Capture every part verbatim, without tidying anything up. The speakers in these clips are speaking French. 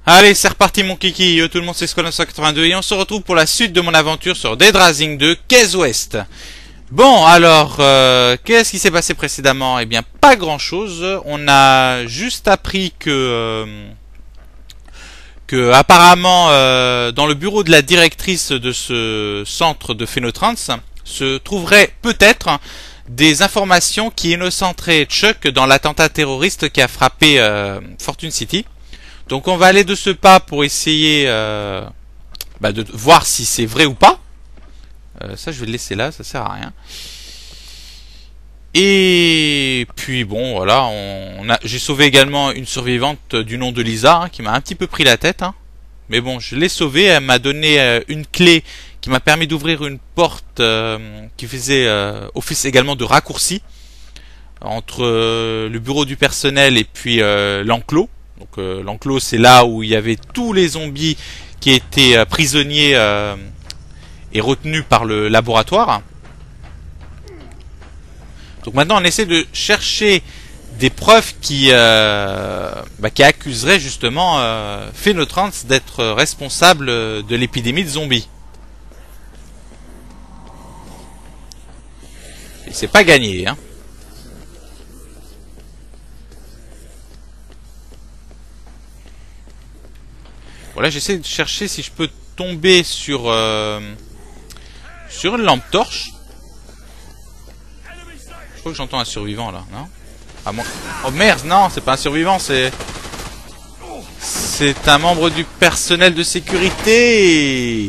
Allez, c'est reparti mon kiki, yo tout le monde, c'est Squad neuf cent quatre-vingt-deux et on se retrouve pour la suite de mon aventure sur Dead Rising deux, Case West. Bon, alors, euh, qu'est-ce qui s'est passé précédemment? Eh bien, pas grand-chose. On a juste appris que... Euh, que apparemment, euh, dans le bureau de la directrice de ce centre de Phénotrans, se trouverait peut-être des informations qui innocenteraient Chuck dans l'attentat terroriste qui a frappé euh, Fortune City. Donc on va aller de ce pas pour essayer euh, bah de voir si c'est vrai ou pas. Euh, ça je vais le laisser là, ça sert à rien. Et puis bon voilà, on, on a, j'ai sauvé également une survivante du nom de Lisa hein, qui m'a un petit peu pris la tête. Hein. Mais bon, je l'ai sauvée, elle m'a donné euh, une clé qui m'a permis d'ouvrir une porte euh, qui faisait euh, office également de raccourci entre euh, le bureau du personnel et puis euh, l'enclos. Donc euh, l'enclos c'est là où il y avait tous les zombies qui étaient euh, prisonniers euh, et retenus par le laboratoire. Donc maintenant on essaie de chercher des preuves qui, euh, bah, qui accuseraient justement euh, Phénotrans d'être responsable de l'épidémie de zombies. Et c'est pas gagné hein. Voilà, j'essaie de chercher si je peux tomber sur euh, sur une lampe torche. Je crois que j'entends un survivant là, non? Ah moi. Oh merde, non, c'est pas un survivant, c'est c'est un membre du personnel de sécurité.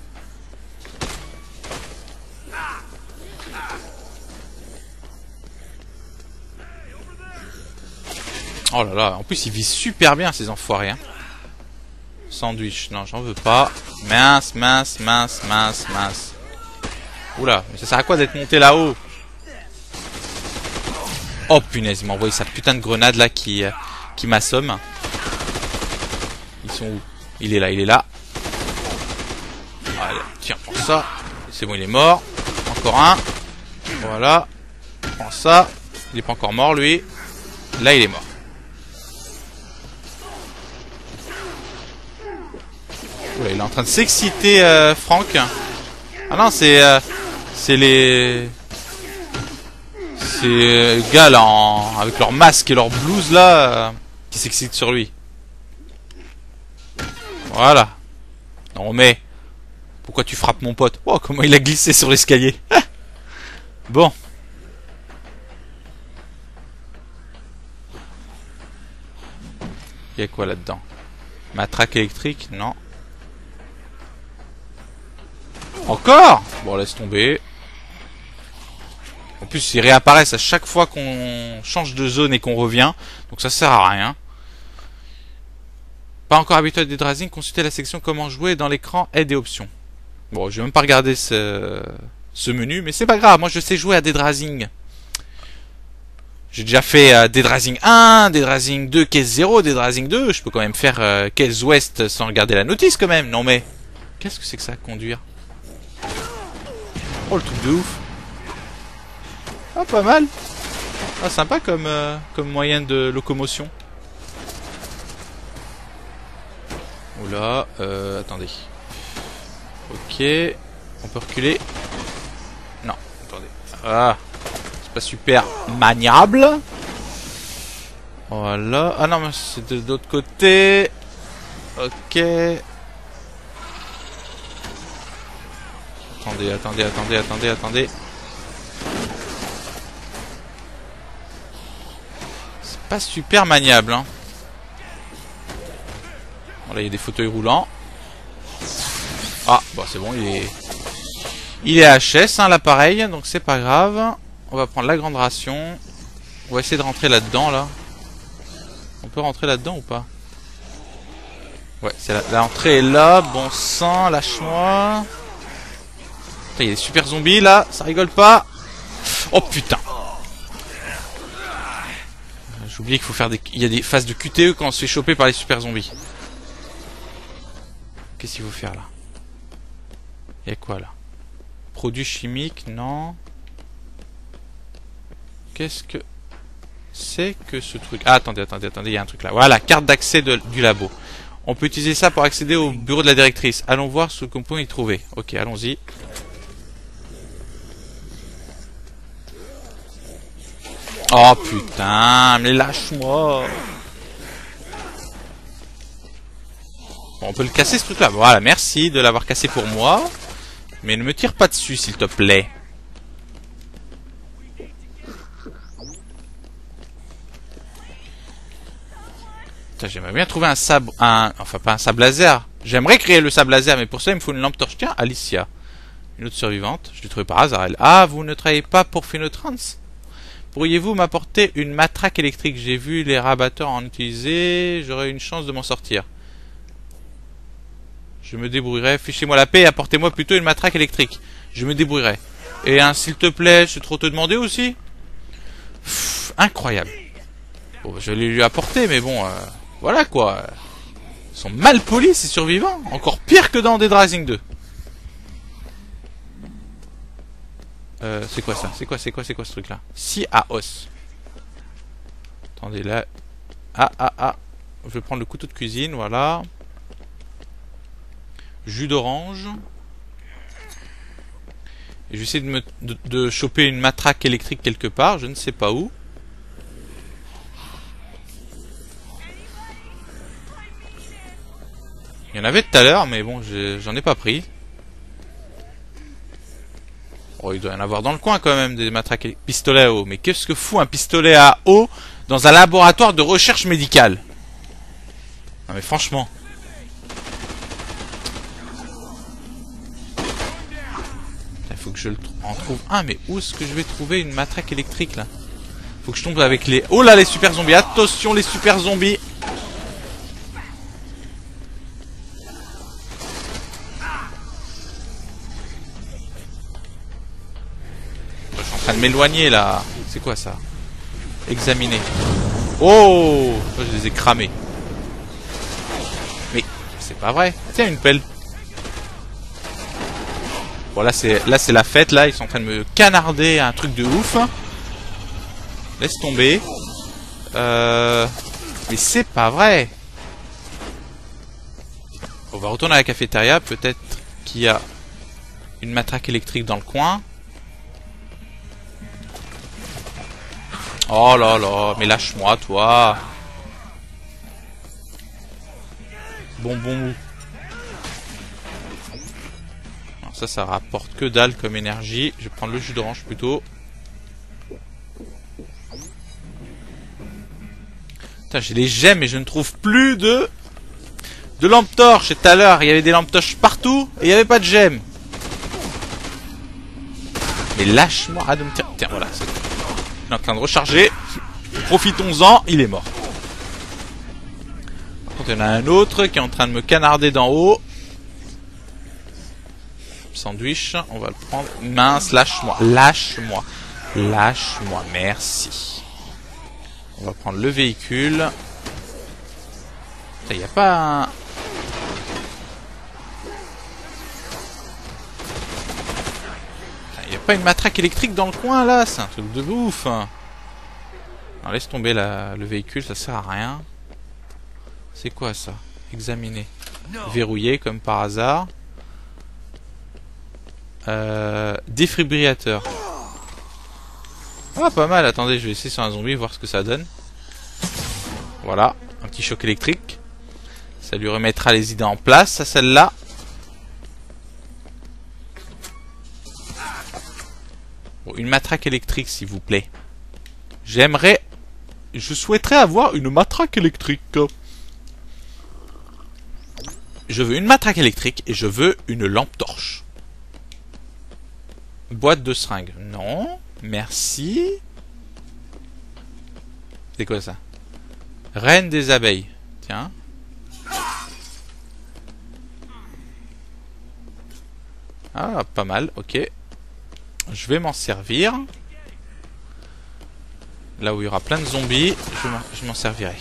Oh là là, en plus ils visent super bien ces enfoirés hein. Sandwich, non j'en veux pas. Mince, mince, mince, mince, mince. Oula, mais ça sert à quoi d'être monté là-haut? Oh punaise, il m'a envoyé sa putain de grenade là qui, euh, qui m'assomme. Ils sont où? Il est là, il est là. Allez, tiens, prends ça. C'est bon, il est mort. Encore un. Voilà. Prends ça. Il est pas encore mort lui. Là il est mort. Oula, il est en train de s'exciter, euh, Franck. Ah non, c'est euh, c'est les c'est les gars là en... avec leur masque et leur blouse là euh, qui s'excitent sur lui. Voilà. Non mais pourquoi tu frappes mon pote? Oh comment il a glissé sur l'escalier. Bon. Il y a quoi là-dedans? Matraque électrique? Non. Encore? Bon, laisse tomber. En plus, ils réapparaissent à chaque fois qu'on change de zone et qu'on revient. Donc ça sert à rien. Pas encore habitué à Dead Rising, consultez la section comment jouer dans l'écran aide et options. Bon, je vais même pas regarder ce, ce menu, mais c'est pas grave. Moi, je sais jouer à Dead Rising. J'ai déjà fait euh, Dead Rising un, Dead Rising deux, Case zéro, Dead Rising deux. Je peux quand même faire euh, Case West sans regarder la notice quand même. Non mais, qu'est-ce que c'est que ça, conduire? Oh le truc de ouf. Ah pas mal. Ah sympa comme, euh, comme moyen de locomotion. Oula, euh, attendez. Ok, on peut reculer. Non, attendez. Ah, c'est pas super maniable. Voilà. Ah non mais c'est de l'autre côté. Ok. Attendez, attendez, attendez, attendez, attendez. C'est pas super maniable, hein. Bon, là, il y a des fauteuils roulants. Ah, bon, c'est bon, il est... Il est H S, hein, l'appareil, donc c'est pas grave. On va prendre la grande ration. On va essayer de rentrer là-dedans, là. On peut rentrer là-dedans ou pas? Ouais, c'est la... l'entrée est là. Bon sang, lâche-moi. Il y a des super zombies là, ça rigole pas. Oh putain. J'ai oublié qu'il faut faire des... Il y a des phases de Q T E quand on se fait choper par les super zombies. Qu'est-ce qu'il faut faire là? Il y a quoi là? Produits chimiques, non. Qu'est-ce que c'est que ce truc? Ah attendez, attendez, attendez, il y a un truc là. Voilà, carte d'accès du labo. On peut utiliser ça pour accéder au bureau de la directrice. Allons voir ce qu'on peut y trouver. Ok, allons-y. Oh putain, mais lâche-moi. Bon, on peut le casser ce truc-là. Voilà, merci de l'avoir cassé pour moi. Mais ne me tire pas dessus, s'il te plaît. J'aimerais bien trouver un sabre, un, enfin pas un sabre laser. J'aimerais créer le sabre laser, mais pour ça il me faut une lampe torche. Tiens, Alicia, une autre survivante. Je l'ai trouvée par hasard. Elle. Ah, vous ne travaillez pas pour Phenotrans? Pourriez-vous m'apporter une matraque électrique? J'ai vu les rabatteurs en utiliser. J'aurais une chance de m'en sortir. Je me débrouillerai. Fichez-moi la paix et apportez-moi plutôt une matraque électrique. Je me débrouillerai. Et un s'il te plaît, c'est trop te demander aussi. Pff, incroyable. Bon, je vais lui apporter, mais bon. Euh... Voilà quoi. Ils sont mal polis ces survivants. Encore pire que dans Dead Rising deux. Euh, c'est quoi ça? C'est quoi, c'est quoi, c'est quoi ce truc là? Scie à os. Attendez là. Ah, ah, ah. Je vais prendre le couteau de cuisine, voilà. Jus d'orange. Et je vais essayer de, me, de, de choper une matraque électrique quelque part. Je ne sais pas où. Il y en avait tout à l'heure, mais bon, j'en ai pas pris. Oh, il doit y en avoir dans le coin quand même, des matraques et pistolets à eau. Mais qu'est-ce que fout un pistolet à eau dans un laboratoire de recherche médicale? Non mais franchement. Il faut que je le en trouve un, mais où est-ce que je vais trouver une matraque électrique là? Faut que je tombe avec les... Oh là, les super zombies, attention les super zombies. De m'éloigner là. C'est quoi ça? Examiner. Oh, je les ai cramés. Mais c'est pas vrai. Tiens, une pelle. Bon là c'est là c'est la fête là. Ils sont en train de me canarder un truc de ouf. Laisse tomber. Euh... Mais c'est pas vrai. On va retourner à la cafétéria. Peut-être qu'il y a une matraque électrique dans le coin. Oh là là, mais lâche-moi, toi. Bonbon mou. Alors ça, ça rapporte que dalle comme énergie. Je vais prendre le jus d'orange plutôt. Putain, j'ai les gemmes et je ne trouve plus de... de lampes torches. Et tout à l'heure, il y avait des lampes torches partout et il n'y avait pas de gemmes. Mais lâche-moi. Ah, de me tirer. Tiens, voilà, c'est... Il est en train de recharger. Profitons-en, il est mort. Par contre, il y en a un autre qui est en train de me canarder d'en haut. Sandwich, on va le prendre. Mince, lâche-moi. Lâche-moi. Lâche-moi, merci. On va prendre le véhicule. Il n'y a pas un... Il n'y a pas une matraque électrique dans le coin là, c'est un truc de ouf. Alors, laisse tomber la, le véhicule, ça sert à rien. C'est quoi ça? Examiner. Verrouillé comme par hasard. Euh, défibrillateur. Ah, pas mal, attendez, je vais essayer sur un zombie, voir ce que ça donne. Voilà, un petit choc électrique. Ça lui remettra les idées en place, à celle-là. Bon, une matraque électrique, s'il vous plaît. J'aimerais... Je souhaiterais avoir une matraque électrique. Je veux une matraque électrique et je veux une lampe torche. Boîte de seringue. Non. Merci. C'est quoi ça? Reine des abeilles. Tiens. Ah, pas mal. Ok. Je vais m'en servir. Là où il y aura plein de zombies, je m'en servirai.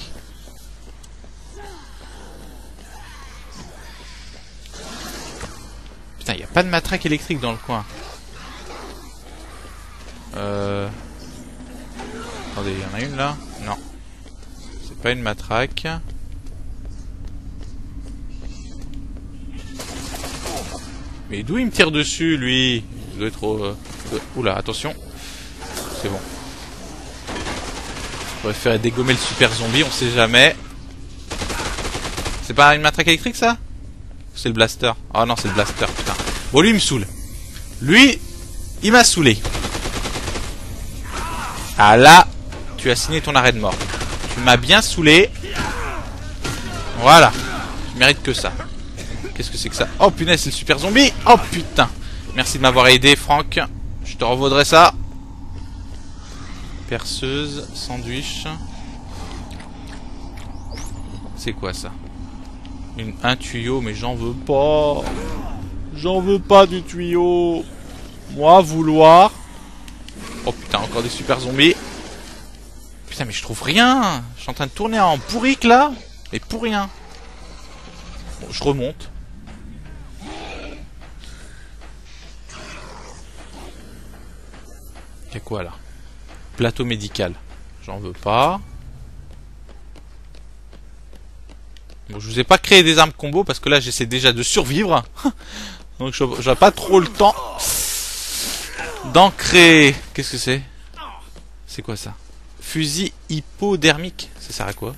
Putain, il n'y a pas de matraque électrique dans le coin. Euh... Attendez, il y en a une là? Non. C'est pas une matraque. Mais d'où il me tire dessus, lui? Il doit être trop... Euh... Oula, attention. C'est bon. On pourrait faire dégommer le super zombie, on sait jamais. C'est pas une matraque électrique, ça? C'est le blaster. Oh non, c'est le blaster, putain. Bon, lui, il me saoule. Lui, il m'a saoulé. Ah là, tu as signé ton arrêt de mort. Tu m'as bien saoulé. Voilà. Je mérite que ça. Qu'est-ce que c'est que ça? Oh punaise, c'est le super zombie. Oh putain. Merci de m'avoir aidé, Franck. Je te revaudrai ça. Perceuse, sandwich. C'est quoi ça? Une, Un tuyau, mais j'en veux pas. J'en veux pas du tuyau. Moi, vouloir. Oh putain, encore des super zombies. Putain, mais je trouve rien. Je suis en train de tourner en pourrique là. Et pour rien. Bon, je remonte. Y'a quoi là? Plateau médical. J'en veux pas. Bon, je vous ai pas créé des armes combo parce que là j'essaie déjà de survivre. Donc j'ai pas trop le temps d'en créer. Qu'est-ce que c'est? C'est quoi ça? Fusil hypodermique. Ça sert à quoi?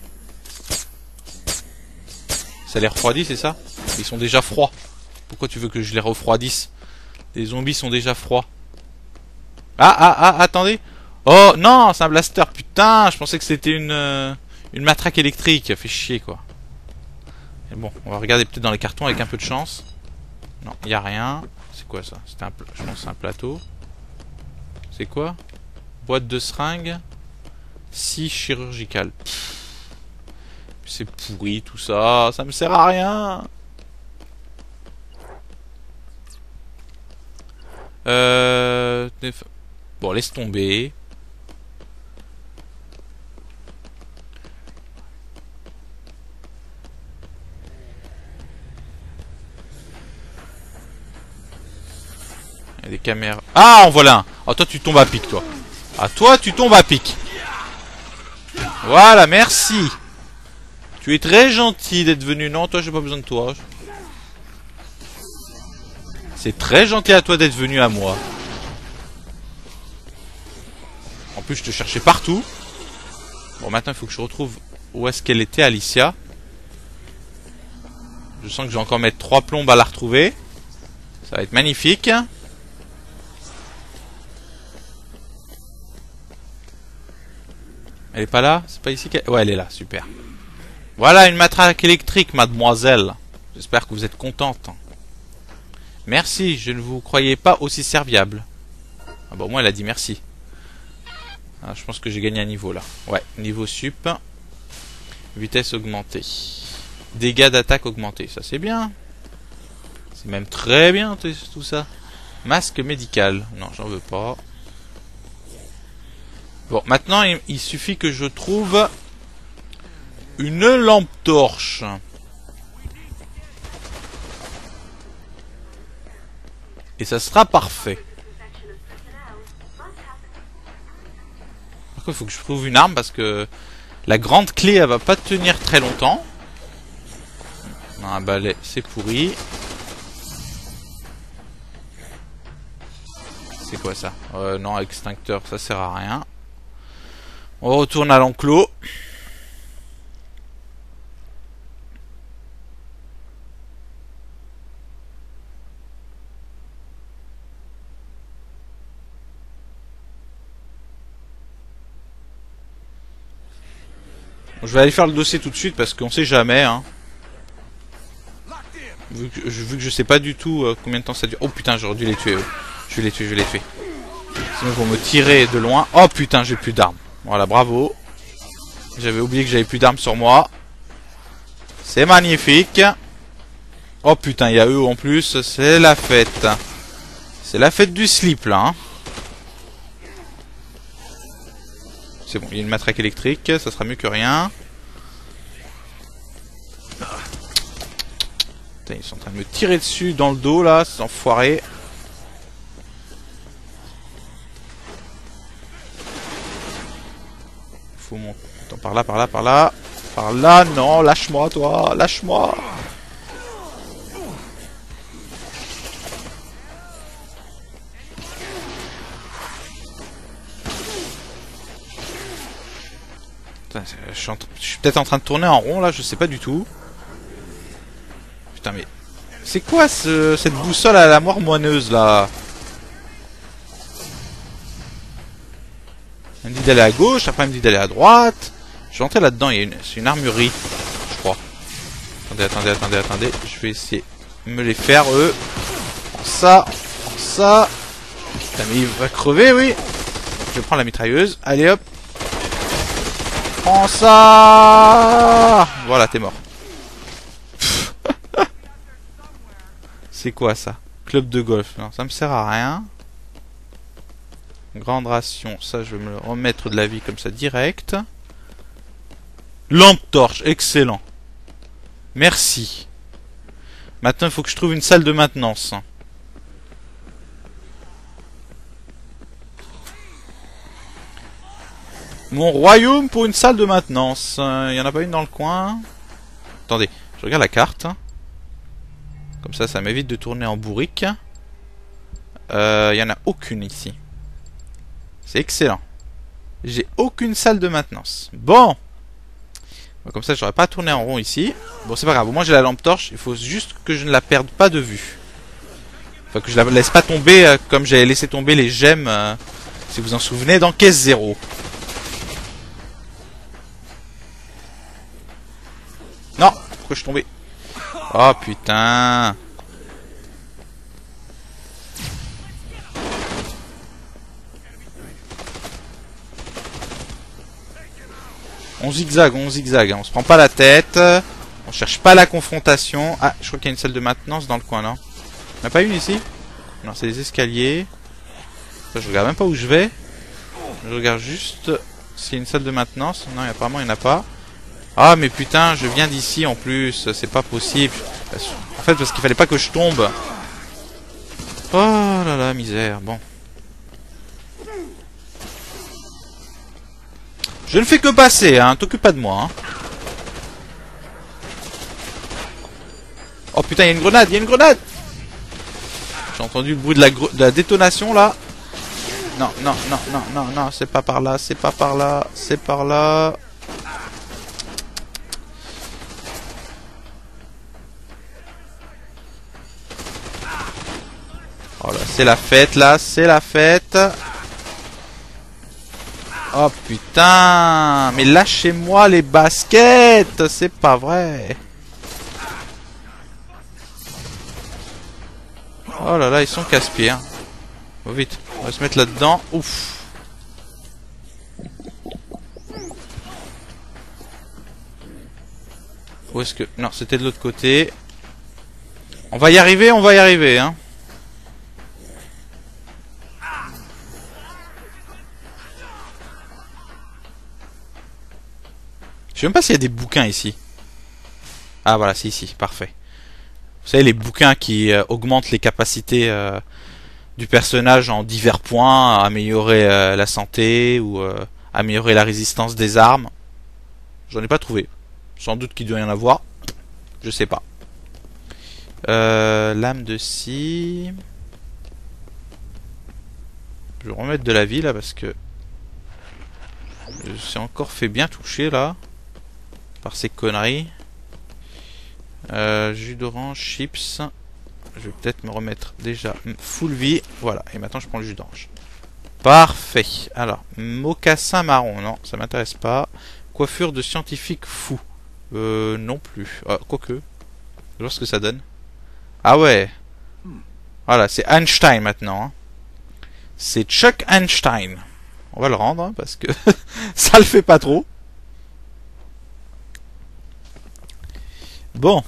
Ça les refroidit, c'est ça? Ils sont déjà froids. Pourquoi tu veux que je les refroidisse? Les zombies sont déjà froids. Ah, ah, ah, attendez. Oh, non, c'est un blaster. Putain, je pensais que c'était une, euh, une matraque électrique. Fait chier, quoi. Et bon, on va regarder peut-être dans les cartons avec un peu de chance. Non, il n'y a rien. C'est quoi ça? C'était un, je pense que c'est un plateau. C'est quoi? Boîte de seringue. Scie chirurgicale. C'est pourri tout ça. Ça me sert à rien. Euh... Bon, laisse tomber. Il y a des caméras. Ah, en voilà un. Ah, toi, tu tombes à pic, toi. Ah, toi, tu tombes à pic. Voilà, merci. Tu es très gentil d'être venu. Non, toi, j'ai pas besoin de toi. C'est très gentil à toi d'être venu à moi. En plus, je te cherchais partout. Bon, maintenant, il faut que je retrouve où est-ce qu'elle était, Alicia. Je sens que je vais encore mettre trois plombes à la retrouver. Ça va être magnifique. Elle est pas là? C'est pas ici qu'elle... Ouais, elle est là, super. Voilà une matraque électrique, mademoiselle. J'espère que vous êtes contente. Merci, je ne vous croyais pas aussi serviable. Ah bon, moi, elle a dit merci. Ah, je pense que j'ai gagné un niveau, là. Ouais, niveau sup. Vitesse augmentée. Dégâts d'attaque augmentés. Ça, c'est bien. C'est même très bien, tout ça. Masque médical. Non, j'en veux pas. Bon, maintenant, il, il suffit que je trouve une lampe torche. Et ça sera parfait. Par contre, il faut que je trouve une arme parce que la grande clé, elle va pas tenir très longtemps. Non, un balai, c'est pourri. C'est quoi ça? euh, Non, extincteur, ça sert à rien. On retourne à l'enclos. Je vais aller faire le dossier tout de suite parce qu'on sait jamais. Hein. Vu, que, vu que je sais pas du tout euh, combien de temps ça dure. Oh putain, j'aurais dû les tuer eux. Je vais les tuer, je vais les tuer. Sinon ils vont me tirer de loin. Oh putain, j'ai plus d'armes. Voilà, bravo. J'avais oublié que j'avais plus d'armes sur moi. C'est magnifique. Oh putain, il y a eux en plus. C'est la fête. C'est la fête du slip là. Hein. C'est bon, il y a une matraque électrique. Ça sera mieux que rien. Putain, ils sont en train de me tirer dessus dans le dos là. Ces enfoirés. Faut monter. Attends, par là, par là, par là. Par là, non, lâche-moi, toi, lâche-moi. Putain, je suis, suis peut-être en train de tourner en rond là, je sais pas du tout. Putain mais... C'est quoi ce, cette boussole à la mort moineuse là? Elle me dit d'aller à gauche, après elle me dit d'aller à droite. Je vais entrer là-dedans, il y a une, c'est une armurerie, je crois. Attendez, attendez, attendez, attendez. Je vais essayer de me les faire eux. Ça, ça. Putain mais il va crever, oui. Je vais prendre la mitrailleuse. Allez hop. Prends ça. Voilà, t'es mort. C'est quoi ça? Club de golf. Non, ça me sert à rien. Grande ration. Ça, je vais me remettre de la vie comme ça direct. Lampe torche. Excellent. Merci. Maintenant, il faut que je trouve une salle de maintenance. Mon royaume pour une salle de maintenance. Il euh, n'y en a pas une dans le coin? Attendez, je regarde la carte. Comme ça, ça m'évite de tourner en bourrique. Il euh, n'y en a aucune ici. C'est excellent. J'ai aucune salle de maintenance. Bon. Comme ça, j'aurais pas tourné en rond ici. Bon, c'est pas grave. Au moins, j'ai la lampe torche. Il faut juste que je ne la perde pas de vue. Enfin, que je la laisse pas tomber euh, comme j'avais laissé tomber les gemmes. Euh, si vous vous en souvenez, dans caisse zéro. Non. Pourquoi je suis tombé? Oh putain. On zigzague, on zigzague. On se prend pas la tête. On cherche pas la confrontation. Ah, je crois qu'il y a une salle de maintenance dans le coin, non? Il n'y en a pas une ici? Non, c'est les escaliers. Je regarde même pas où je vais. Je regarde juste s'il y a une salle de maintenance. Non, apparemment il n'y en a pas. Ah mais putain, je viens d'ici en plus, c'est pas possible. En fait, parce qu'il fallait pas que je tombe. Oh là là, misère, bon. Je ne fais que passer, hein, t'occupe pas de moi. Hein. Oh putain, il y a une grenade, il y a une grenade. J'ai entendu le bruit de la, de la détonation là. Non, non, non, non, non, non, c'est pas par là, c'est pas par là, c'est par là. Oh là, c'est la fête là, c'est la fête. Oh putain, mais lâchez-moi les baskets, c'est pas vrai. Oh là là, ils sont casse-pieds. Hein. Oh, vite, on va se mettre là-dedans. Ouf. Où est-ce que... Non, c'était de l'autre côté. On va y arriver, on va y arriver, hein. Je sais même pas s'il y a des bouquins ici. Ah voilà, c'est ici, parfait. Vous savez, les bouquins qui euh, augmentent les capacités euh, du personnage en divers points, améliorer euh, la santé ou euh, améliorer la résistance des armes. J'en ai pas trouvé. Sans doute qu'il doit y en avoir. Je sais pas. Euh, lame de scie. Je vais remettre de la vie là parce que je suis encore fait bien toucher là. Par ces conneries. Euh, jus d'orange, chips. Je vais peut-être me remettre déjà full vie. Voilà, et maintenant je prends le jus d'orange. Parfait. Alors, mocassin marron. Non, ça m'intéresse pas. Coiffure de scientifique fou. Euh, non plus. Ah, quoique. Je vais voir ce que ça donne. Ah ouais. Voilà, c'est Einstein maintenant. Hein. C'est Chuck Einstein. On va le rendre, hein, parce que ça le fait pas trop. Bon.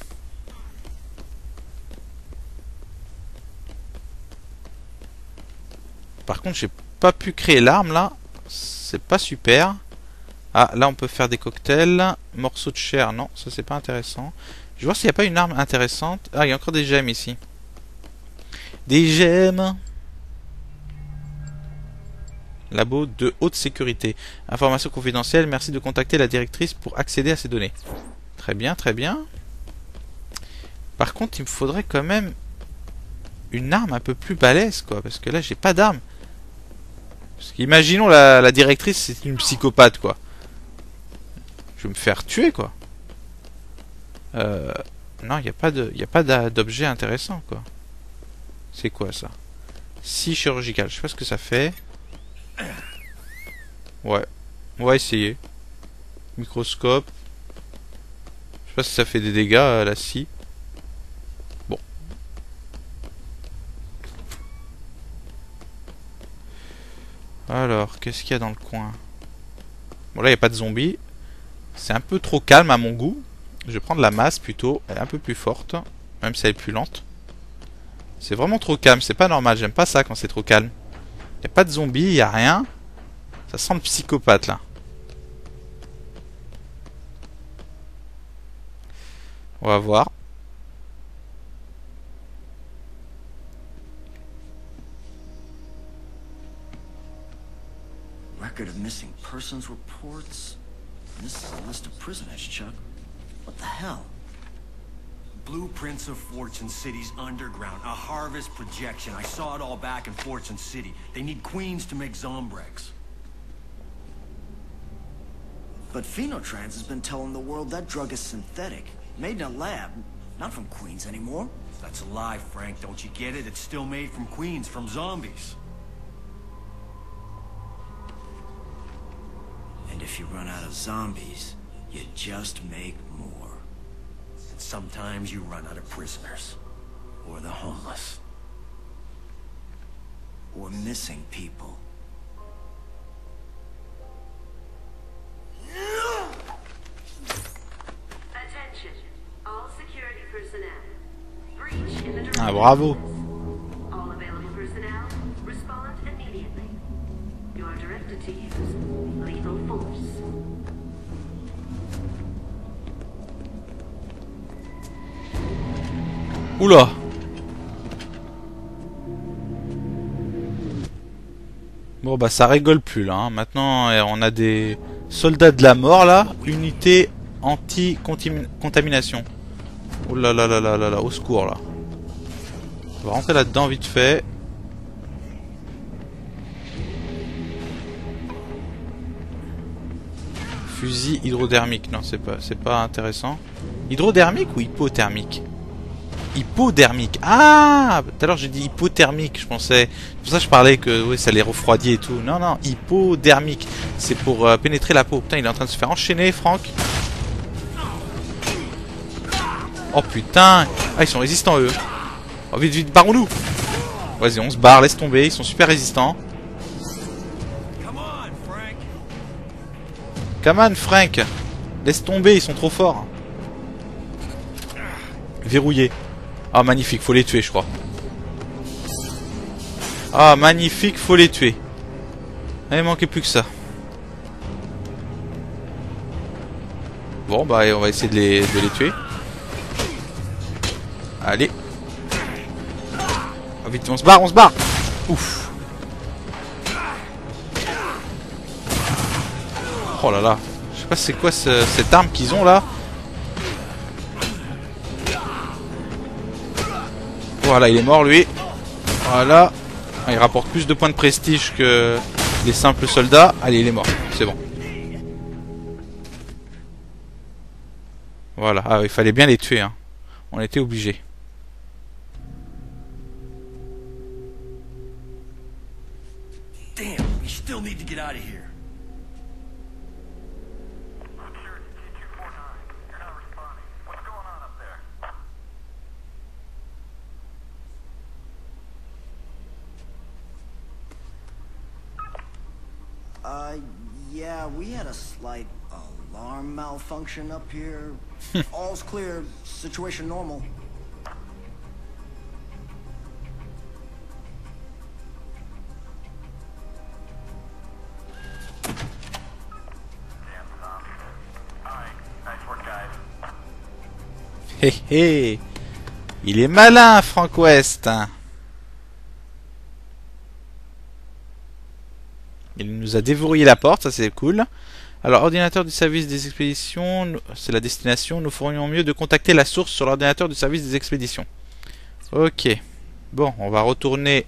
Par contre, j'ai pas pu créer l'arme là. C'est pas super. Ah, là on peut faire des cocktails. Morceaux de chair, non, ça c'est pas intéressant. Je vais voir s'il n'y a pas une arme intéressante. Ah, il y a encore des gemmes ici. Des gemmes. Labo de haute sécurité. Information confidentielle. Merci de contacter la directrice pour accéder à ces données. Très bien, très bien. Par contre, il me faudrait quand même une arme un peu plus balèze, quoi. Parce que là, j'ai pas d'arme. Parce qu'imaginons la, la directrice, c'est une psychopathe, quoi. Je vais me faire tuer, quoi. Euh... Non, il n'y a pas de, y a pas d'objet intéressant, quoi. C'est quoi, ça? Scie chirurgicale. Je sais pas ce que ça fait. Ouais. On va essayer. Microscope. Je sais pas si ça fait des dégâts, euh, la scie. Bon. Alors, qu'est-ce qu'il y a dans le coin? Bon, là, il n'y a pas de zombies. C'est un peu trop calme à mon goût. Je vais prendre la masse plutôt. Elle est un peu plus forte. Même si elle est plus lente. C'est vraiment trop calme. C'est pas normal. J'aime pas ça quand c'est trop calme. Il n'y a pas de zombies. Il n'y a rien. Ça sent le psychopathe, là. On va voir. Record of missing persons reports. This is a list of prisoners, Chuck. What the hell? Blueprints of Fortune City's underground. A harvest projection. I saw it all back in Fortune City. They need queens to make Zombrex. But Phenotrans has been telling the world that drug is synthetic. Made in a lab. Not from Queens anymore. That's a lie, Frank. Don't you get it? It's still made from Queens, from zombies. And if you run out of zombies, you just make more. And sometimes you run out of prisoners. Or the homeless. Or missing people. Attention, all security personnel. Breach in the Ah, bravo. All available personnel, respond immediately. You are directed to use lethal force. Oula. Bon bah ça rigole plus là, hein. Maintenant on a des soldats de la mort là, unité anti-contamination. Oh là là là là là là, au secours là. On va rentrer là-dedans vite fait. Fusil hydrodermique, non c'est pas, c'est pas intéressant. Hydrodermique ou hypothermique? Hypodermique. Ah, tout à l'heure j'ai dit hypothermique, je pensais. C'est pour ça que je parlais que oui, ça les refroidit et tout. Non, non, hypodermique. C'est pour euh, pénétrer la peau. Putain, il est en train de se faire enchaîner, Franck. Oh putain. Ah, ils sont résistants, eux. Oh, vite, vite, barrons-nous. Vas-y, on se barre, laisse tomber. Ils sont super résistants. Come on, Frank. Come on, Frank. Laisse tomber, ils sont trop forts. Verrouillé. Ah, magnifique, faut les tuer, je crois. Ah, magnifique, faut les tuer. Ah, il manquait plus que ça. Bon, bah, on va essayer de les, de les tuer. Allez. Ah, vite, on se barre, on se barre. Ouf. Oh là là. Je sais pas c'est quoi ce, cette arme qu'ils ont là. Voilà, il est mort lui. Voilà. Il rapporte plus de points de prestige que les simples soldats. Allez, il est mort. C'est bon. Voilà. Ah, il fallait bien les tuer. Hein. On était obligés. Damn, we still need to get out of here. Uh, yeah, we had a slight alarm malfunction up here. All's clear. Situation normal. Hé hé. Il est malin, Frank West. Il nous a déverrouillé la porte, ça c'est cool. Alors, ordinateur du service des expéditions, c'est la destination. Nous ferions mieux de contacter la source sur l'ordinateur du service des expéditions. Ok. Bon, on va retourner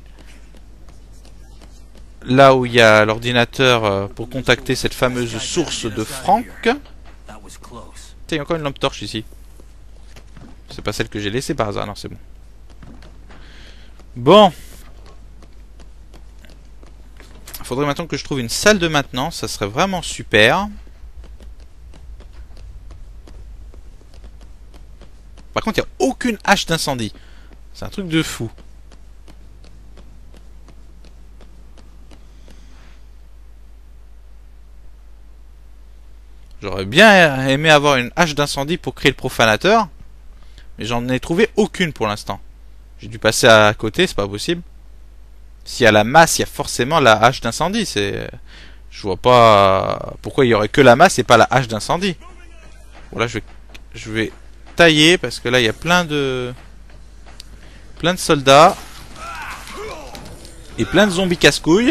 là où il y a l'ordinateur pour contacter cette fameuse source de Frank. was close. Tiens, il y a encore une lampe torche ici. C'est pas celle que j'ai laissée par hasard, non, c'est bon. Bon. Il faudrait maintenant que je trouve une salle de maintenance, ça serait vraiment super. Par contre, il n'y a aucune hache d'incendie. C'est un truc de fou. J'aurais bien aimé avoir une hache d'incendie pour créer le profanateur. Mais j'en ai trouvé aucune pour l'instant. J'ai dû passer à côté, c'est pas possible. S'il y a la masse, il y a forcément la hache d'incendie. C'est, je vois pas pourquoi il y aurait que la masse et pas la hache d'incendie. Voilà, je vais, je vais tailler parce que là il y a plein de, plein de soldats et plein de zombies casse-couilles.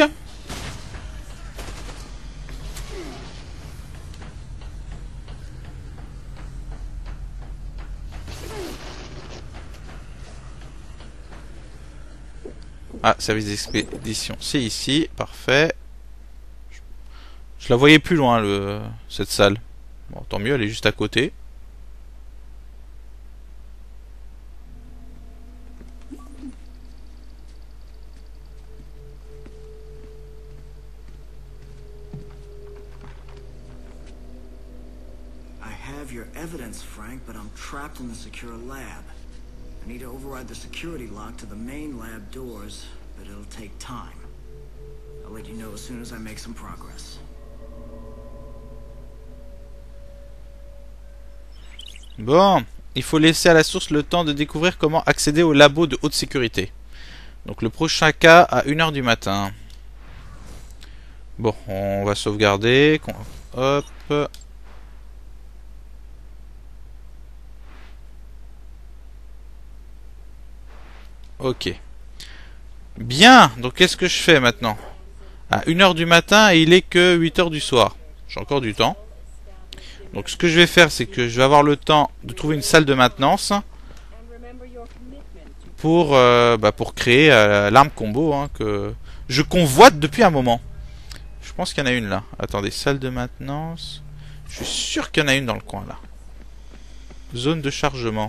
Ah, service d'expédition, c'est ici, parfait. Je, je la voyais plus loin, le, cette salle. Bon, tant mieux, elle est juste à côté. I have your evidence, Frank, but I'm trapped in the secure lab. I need to override the security lock to the main lab doors, but it'll take time. I'll let you know as soon as I make some progress. Bon, il faut laisser à la source le temps de découvrir comment accéder au labo de haute sécurité. Donc le prochain cas à une heure du matin. Bon, on va sauvegarder. Hop. Ok. Bien, donc qu'est-ce que je fais maintenant? À une heure du matin et il est que huit heures du soir. J'ai encore du temps. Donc ce que je vais faire, c'est que je vais avoir le temps de trouver une salle de maintenance pour, euh, bah, pour créer euh, l'arme combo hein, que je convoite depuis un moment. Je pense qu'il y en a une là. Attendez, salle de maintenance. Je suis sûr qu'il y en a une dans le coin là. Zone de chargement.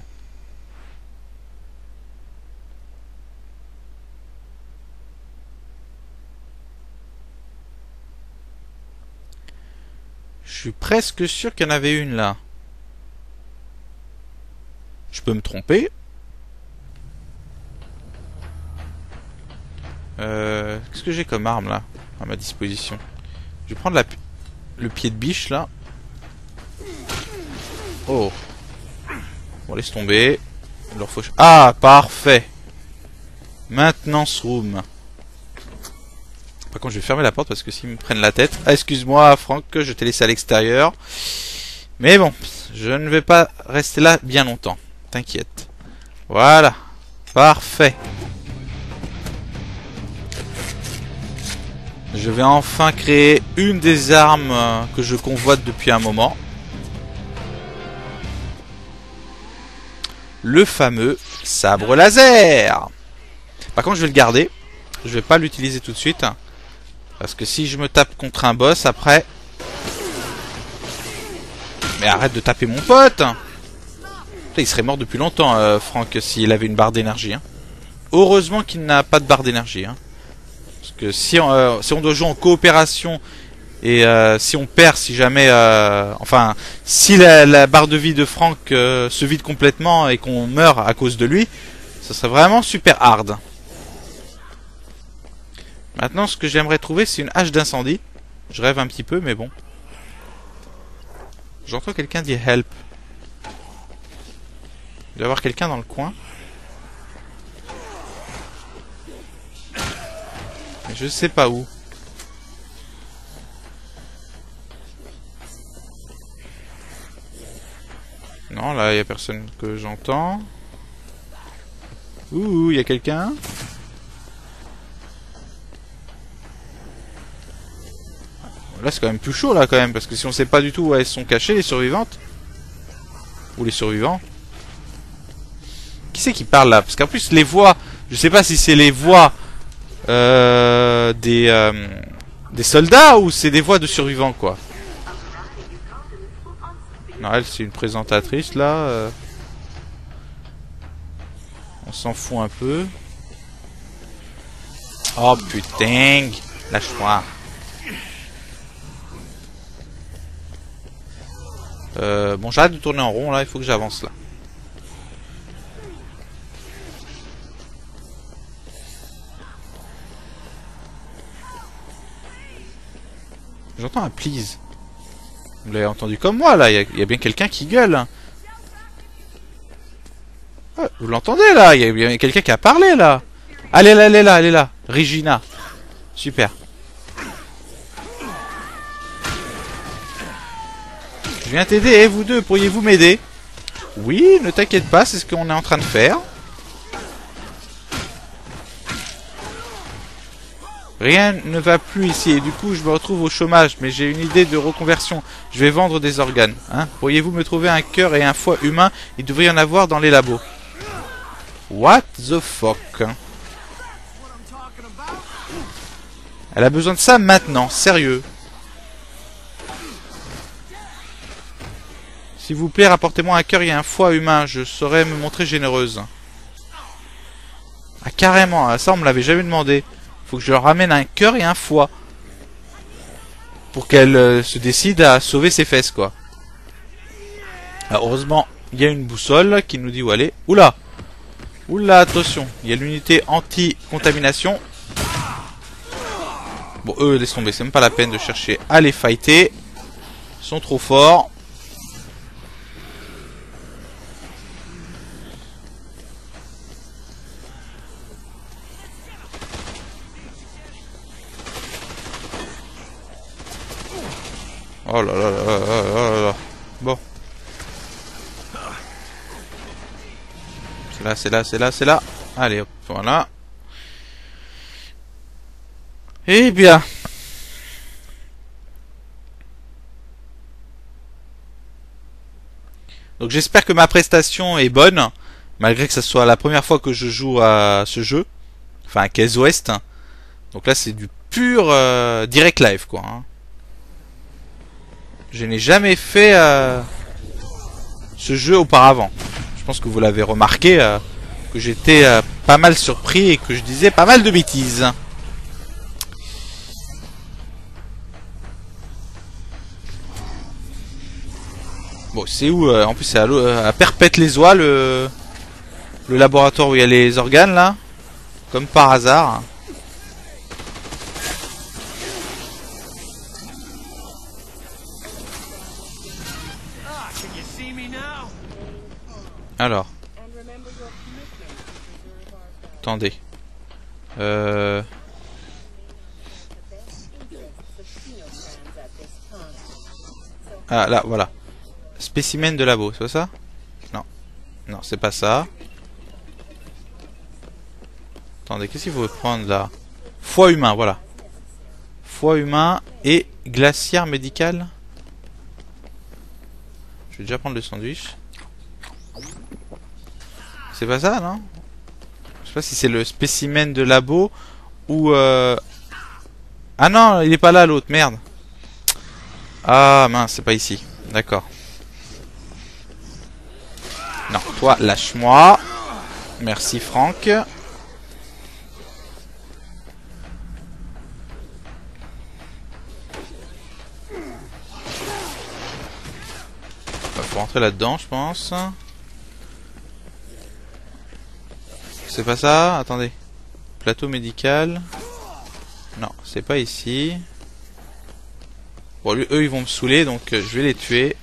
Je suis presque sûr qu'il y en avait une là. Je peux me tromper. Euh, Qu'est-ce que j'ai comme arme là à ma disposition? Je vais prendre la, le pied de biche là. Oh. Bon, laisse tomber. Il leur faut... Ah, parfait. Maintenance room. Par contre, je vais fermer la porte parce que s'ils me prennent la tête... Ah, excuse-moi, Franck, je t'ai laissé à l'extérieur. Mais bon, je ne vais pas rester là bien longtemps. T'inquiète. Voilà. Parfait. Je vais enfin créer une des armes que je convoite depuis un moment. Le fameux sabre laser. Par contre, je vais le garder. Je vais pas l'utiliser tout de suite. Parce que si je me tape contre un boss après... Mais arrête de taper mon pote. Il serait mort depuis longtemps, euh, Franck, s'il avait une barre d'énergie. Hein. Heureusement qu'il n'a pas de barre d'énergie. Hein. Parce que si on, euh, si on doit jouer en coopération... Et euh, si on perd, si jamais... Euh, enfin, si la, la barre de vie de Franck euh, se vide complètement et qu'on meurt à cause de lui... Ça serait vraiment super hard. Maintenant, ce que j'aimerais trouver, c'est une hache d'incendie. Je rêve un petit peu, mais bon. J'entends quelqu'un dire help. Il doit y avoir quelqu'un dans le coin. Mais je sais pas où. Non, là, il n'y a personne que j'entends. Ouh, il y a quelqu'un. Là, c'est quand même plus chaud, là, quand même. Parce que si on sait pas du tout où elles sont cachées, les survivantes. Ou les survivants. Qui c'est qui parle, là? Parce qu'en plus, les voix... Je sais pas si c'est les voix... Euh, des... Euh, des soldats, ou c'est des voix de survivants, quoi. Non, elle, c'est une présentatrice, là. Euh... On s'en fout un peu. Oh, putain. Lâche-moi. Euh, bon, j'arrête de tourner en rond, là. Il faut que j'avance, là. J'entends un please. Vous l'avez entendu comme moi, là. Il y, y a bien quelqu'un qui gueule. Hein. Ouais, vous l'entendez, là. Il y a bien quelqu'un qui a parlé, là. Allez, là, elle est là, elle est là. Regina. Super. Je viens t'aider, eh, vous deux. Pourriez-vous m'aider? Oui, ne t'inquiète pas, c'est ce qu'on est en train de faire. Rien ne va plus ici et du coup je me retrouve au chômage, mais j'ai une idée de reconversion. Je vais vendre des organes. Hein. Pourriez-vous me trouver un cœur et un foie humain? Il devrait y en avoir dans les labos. What the fuck? Elle a besoin de ça maintenant, sérieux. S'il vous plaît, rapportez-moi un cœur et un foie humain, je saurais me montrer généreuse. Ah carrément, ça on me l'avait jamais demandé. Faut que je leur ramène un cœur et un foie. Pour qu'elle euh, se décide à sauver ses fesses, quoi. Alors, heureusement, il y a une boussole qui nous dit où aller. Oula! Oula, attention. Il y a l'unité anti-contamination. Bon, eux, laisse tomber. C'est même pas la peine de chercher à les fighter. Ils sont trop forts. Oh là là là là là là là. Bon. C'est là, c'est là, c'est là, c'est là. Allez, hop, voilà. Eh bien. Donc j'espère que ma prestation est bonne. Malgré que ce soit la première fois que je joue à ce jeu. Enfin, à Case West. Donc là, c'est du pur euh, direct live, quoi. Hein. Je n'ai jamais fait euh, ce jeu auparavant. Je pense que vous l'avez remarqué, euh, que j'étais euh, pas mal surpris et que je disais pas mal de bêtises. Bon, c'est où euh, en plus, c'est à, à Perpète-les-Oies, le, le laboratoire où il y a les organes, là. Comme par hasard. Alors. Attendez. Euh... Ah là, voilà. Spécimen de labo, c'est pas ça? Non. Non, c'est pas ça. Attendez, qu'est-ce qu'il faut prendre là? Foie humain, voilà. Foie humain et glacière médicale. Je vais déjà prendre le sandwich. C'est pas ça, non? Je sais pas si c'est le spécimen de labo ou... Euh... Ah non, il est pas là l'autre, merde. Ah mince, c'est pas ici. D'accord. Non, toi, lâche-moi. Merci, Franck. Faut rentrer là-dedans, je pense. C'est pas ça? Attendez. Plateau médical. Non, c'est pas ici. Bon, lui, eux, ils vont me saouler, donc euh, je vais les tuer.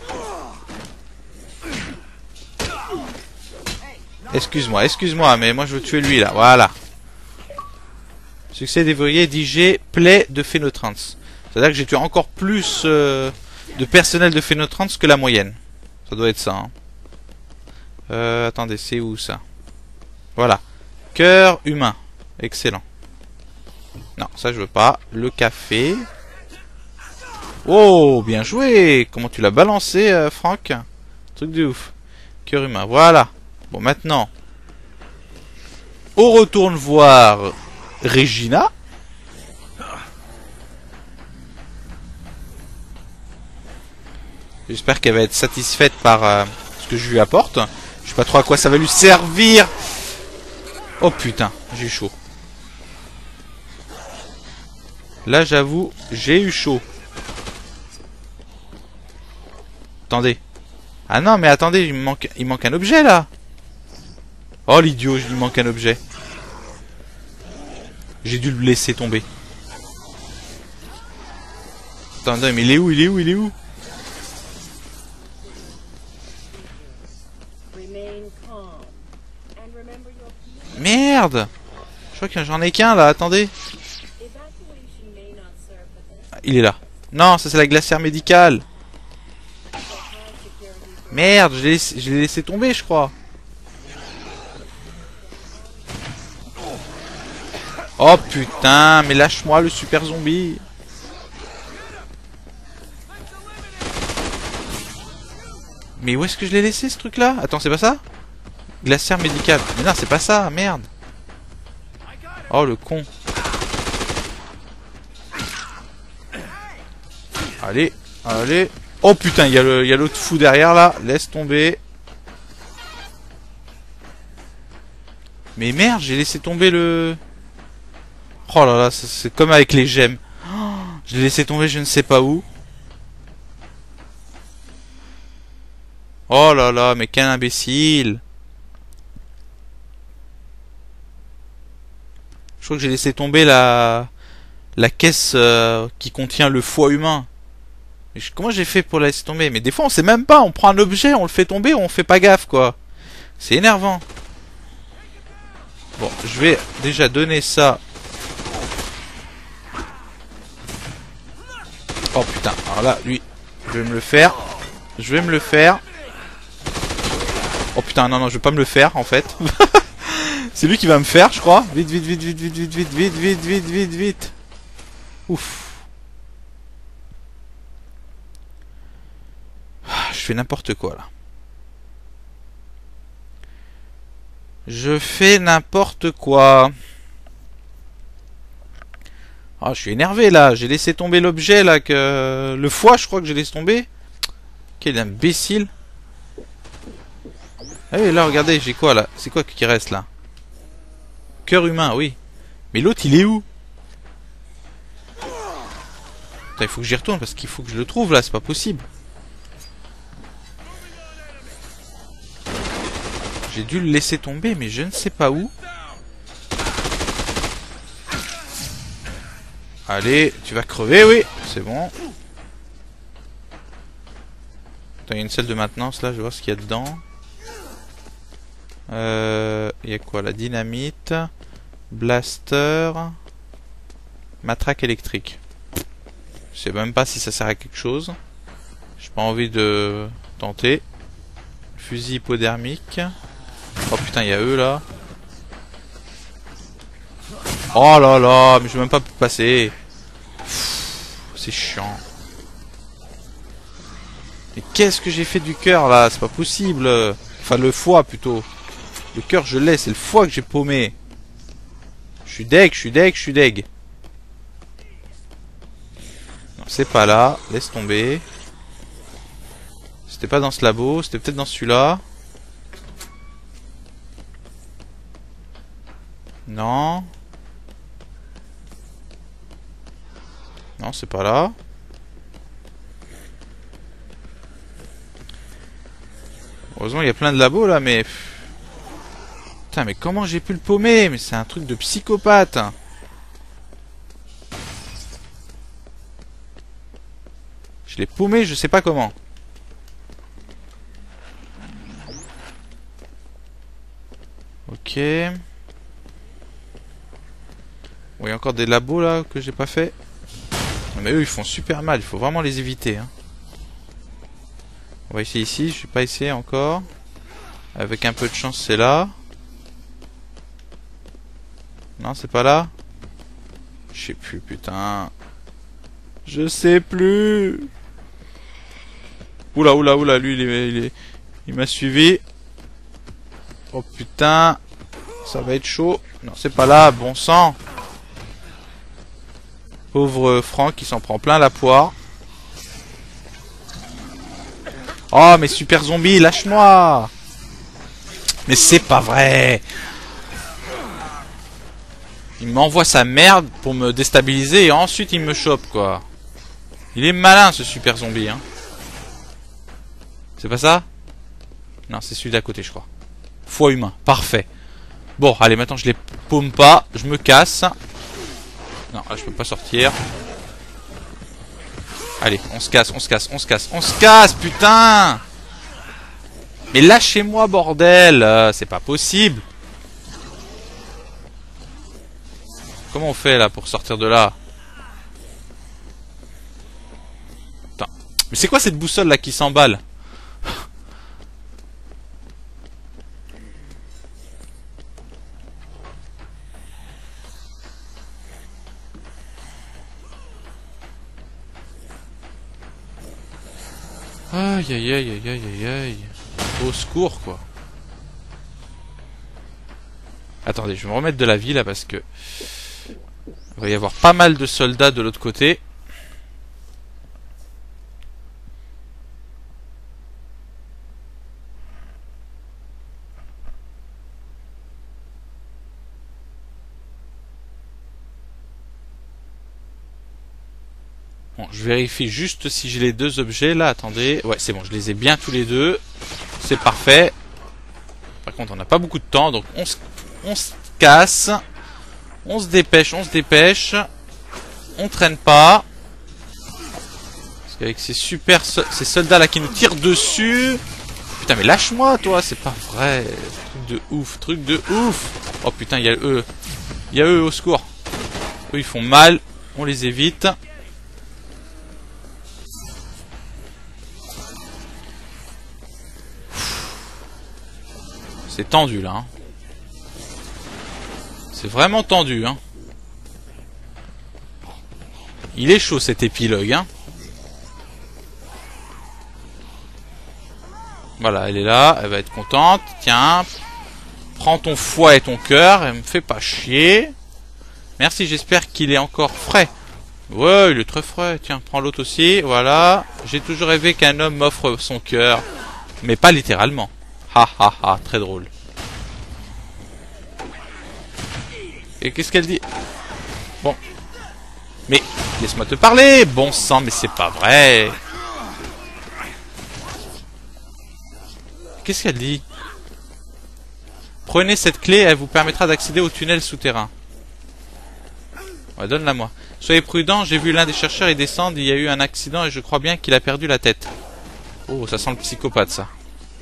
Excuse-moi, excuse-moi, mais moi, je veux tuer lui, là. Voilà. Succès déverrouillé d'I G, plaie de Phénotrans. C'est-à-dire que j'ai tué encore plus euh, de personnel de Phénotrans que la moyenne. Ça doit être ça. Hein. Euh, attendez, c'est où, ça? Voilà. Cœur humain. Excellent. Non, ça je veux pas. Le café. Oh, bien joué. Comment tu l'as balancé, euh, Franck? Truc de ouf. Cœur humain. Voilà. Bon, maintenant. On retourne voir Regina. J'espère qu'elle va être satisfaite par euh, ce que je lui apporte. Je sais pas trop à quoi ça va lui servir. Oh putain, j'ai eu chaud. Là, j'avoue, j'ai eu chaud. Attendez. Ah non, mais attendez, il me manque, il manque un objet, là. Oh, l'idiot, il manque un objet. J'ai dû le laisser tomber. Attendez, mais il est où, il est où, il est où? Merde! Je crois que j'en ai qu'un, là, attendez. Il est là. Non, ça c'est la glacière médicale. Merde, je l'ai laissé, je l'ai laissé tomber, je crois. Oh putain, mais lâche-moi le super zombie. Mais où est-ce que je l'ai laissé ce truc là? Attends, c'est pas ça? Glacière médicale. Mais non, c'est pas ça, merde. Oh le con. Allez, allez. Oh putain, il y a l'autre fou derrière là. Laisse tomber. Mais merde, j'ai laissé tomber le... Oh là là, c'est comme avec les gemmes. Oh, je l'ai laissé tomber je ne sais pas où. Oh là là, mais quel imbécile. Je crois que j'ai laissé tomber la la caisse euh, qui contient le foie humain. Mais je... comment j'ai fait pour la laisser tomber? Mais des fois on sait même pas, on prend un objet, on le fait tomber, on fait pas gaffe quoi. C'est énervant. Bon, je vais déjà donner ça. Oh putain, alors là, lui, je vais me le faire. Je vais me le faire. Oh putain, non, non, je vais pas me le faire en fait. C'est lui qui va me faire, je crois. Vite, vite, vite, vite, vite, vite, vite, vite, vite, vite, vite, vite. Ouf. Je fais n'importe quoi là. Je fais n'importe quoi. Ah, je suis énervé là. J'ai laissé tomber l'objet là que... Le foie, je crois que j'ai laissé tomber. Quel imbécile. Ah oui, là, regardez, j'ai quoi là? C'est quoi qui reste là? Cœur humain, oui. Mais l'autre, il est où? Attends, il faut que j'y retourne parce qu'il faut que je le trouve là, c'est pas possible. J'ai dû le laisser tomber, mais je ne sais pas où. Allez, tu vas crever, oui, c'est bon. Attends, il y a une salle de maintenance là, je vais voir ce qu'il y a dedans. Euh, il y a quoi? La dynamite, blaster, matraque électrique. Je sais même pas si ça sert à quelque chose. J'ai pas envie de tenter. Fusil hypodermique. Oh putain, il y a eux là. Oh là là, mais je vais même pas passer. C'est chiant. Mais qu'est-ce que j'ai fait du cœur là? C'est pas possible. Enfin, le foie plutôt. Le cœur je l'ai, c'est le foie que j'ai paumé. Je suis deg, je suis deg, je suis deg. Non, c'est pas là. Laisse tomber. C'était pas dans ce labo, c'était peut-être dans celui-là. Non. Non, c'est pas là. Heureusement, il y a plein de labos là, mais... Putain, mais comment j'ai pu le paumer? Mais c'est un truc de psychopathe. Je l'ai paumé, je sais pas comment. Ok. Bon, il y a encore des labos là que j'ai pas fait. Non, mais eux ils font super mal, il faut vraiment les éviter. Hein. On va essayer ici, je suis pas essayé encore. Avec un peu de chance, c'est là. Non, c'est pas là. Je sais plus, putain. Je sais plus. Oula, oula, oula, lui il est, il est, il m'a suivi. Oh putain, ça va être chaud. Non, c'est pas là, bon sang. Pauvre Franck, il s'en prend plein la poire. Oh, mais super zombie, lâche-moi! Mais c'est pas vrai! Il m'envoie sa merde pour me déstabiliser et ensuite il me chope, quoi. Il est malin, ce super zombie, hein. C'est pas ça? Non, c'est celui d'à côté, je crois. Foie humain, parfait. Bon, allez, maintenant je les paume pas, je me casse. Non, là je peux pas sortir. Allez, on se casse, on se casse, on se casse, on se casse, putain! Mais lâchez-moi, bordel! euh, C'est pas possible! Comment on fait là pour sortir de là? Putain. Mais c'est quoi cette boussole là qui s'emballe? Aïe aïe aïe aïe aïe aïe aïe. Au secours quoi. Attendez, je vais me remettre de la vie là parce que il va y avoir pas mal de soldats de l'autre côté. Bon, je vérifie juste si j'ai les deux objets là, attendez. Ouais, c'est bon, je les ai bien tous les deux. C'est parfait. Par contre, on n'a pas beaucoup de temps, donc on se, on se casse. On se dépêche, on se dépêche. On traîne pas. Parce qu'avec ces super so ces soldats là qui nous tirent dessus. Putain, mais lâche-moi, toi, c'est pas vrai. Truc de ouf, truc de ouf. Oh putain, il y a eux. Il y a eux, au secours. Eux, ils font mal. On les évite. C'est tendu là. Hein. C'est vraiment tendu. Hein. Il est chaud cet épilogue. Hein. Voilà, elle est là. Elle va être contente. Tiens. Prends ton foie et ton cœur. Elle me fait pas chier. Merci, j'espère qu'il est encore frais. Ouais, il est très frais. Tiens, prends l'autre aussi. Voilà. J'ai toujours rêvé qu'un homme m'offre son cœur. Mais pas littéralement. Ha ha ha, très drôle. Et qu'est-ce qu'elle dit? Bon. Mais, laisse-moi te parler, bon sang, mais c'est pas vrai. Qu'est-ce qu'elle dit? Prenez cette clé, elle vous permettra d'accéder au tunnel souterrain. Ouais, donne-la moi. Soyez prudents, j'ai vu l'un des chercheurs y descendre, il y a eu un accident et je crois bien qu'il a perdu la tête. Oh, ça sent le psychopathe, ça.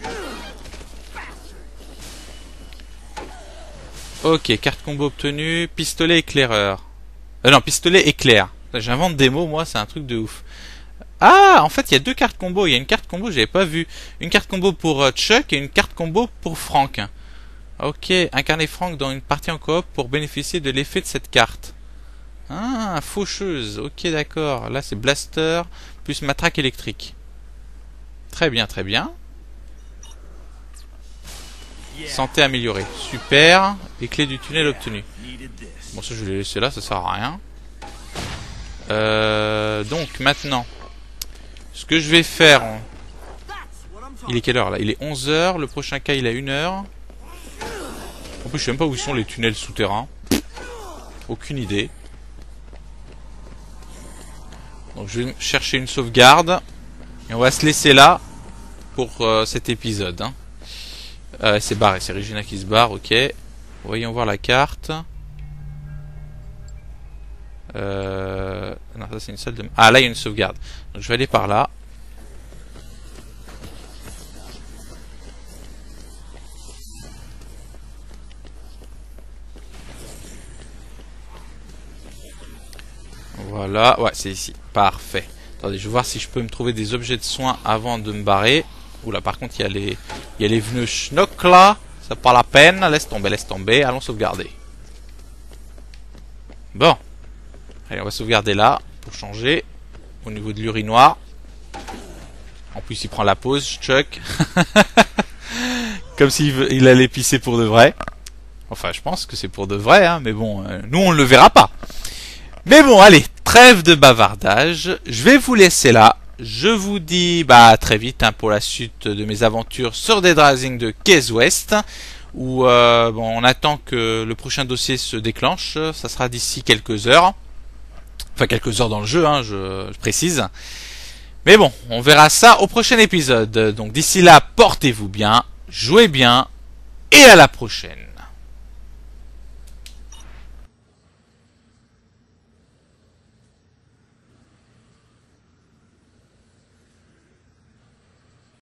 Ok, carte combo obtenue, pistolet éclaireur. Euh, non, pistolet éclair. J'invente des mots, moi, c'est un truc de ouf. Ah, en fait, il y a deux cartes combo. Il y a une carte combo, j'avais pas vu. Une carte combo pour euh, Chuck et une carte combo pour Frank. Ok, incarner Frank dans une partie en coop pour bénéficier de l'effet de cette carte. Ah, faucheuse. Ok, d'accord. Là, c'est blaster plus matraque électrique. Très bien, très bien. Santé améliorée. Super. Les clés du tunnel obtenues. Bon, ça, je vais les laisser là, ça sert à rien. Euh, donc, maintenant, ce que je vais faire... Il est quelle heure, là? Il est onze heures. Le prochain cas, il a une heure. En plus, je sais même pas où sont les tunnels souterrains. Aucune idée. Donc, je vais chercher une sauvegarde. Et on va se laisser là pour euh, cet épisode. Hein. Euh, c'est barré, c'est Regina qui se barre, ok. Voyons voir la carte. Euh... Non, ça c'est une salle de... Ah, là il y a une sauvegarde. Donc je vais aller par là. Voilà, ouais, c'est ici. Parfait. Attendez, je vais voir si je peux me trouver des objets de soins avant de me barrer. Oula, par contre, il y a les, il y a les venus schnock là. Ça pas la peine. Laisse tomber, laisse tomber. Allons sauvegarder. Bon. Allez, on va sauvegarder là pour changer au niveau de l'urinoir. En plus, il prend la pause, Chuck. Comme s'il il allait pisser pour de vrai. Enfin, je pense que c'est pour de vrai, hein, mais bon, euh, nous, on ne le verra pas. Mais bon, allez, trêve de bavardage. Je vais vous laisser là. je vous dis bah, à très vite hein, pour la suite de mes aventures sur Dead Rising deux Case West, où euh, bon, on attend que le prochain dossier se déclenche. Ça sera d'ici quelques heures. Enfin, quelques heures dans le jeu, hein, je, je précise. Mais bon, on verra ça au prochain épisode. Donc d'ici là, portez-vous bien, jouez bien, et à la prochaine.